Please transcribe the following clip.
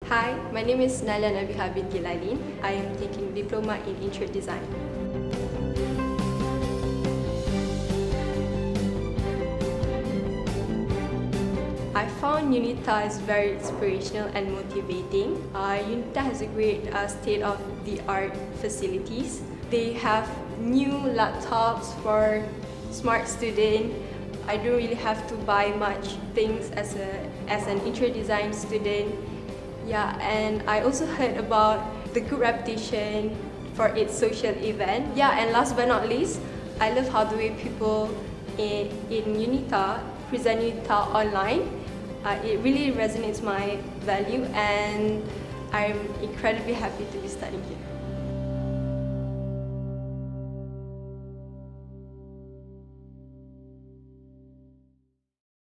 Hi, my name is Nabiha Binti Lailin. I am taking Diploma in Interior Design. I found UNITAR is very inspirational and motivating. UNITAR has a great state-of-the-art facilities. They have new laptops for smart students. I don't really have to buy much things as an interior design student. Yeah, and I also heard about the good reputation for its social event. Yeah, and last but not least, I love how the way people in UNITAR present UNITAR online. It really resonates my value, and I'm incredibly happy to be studying here.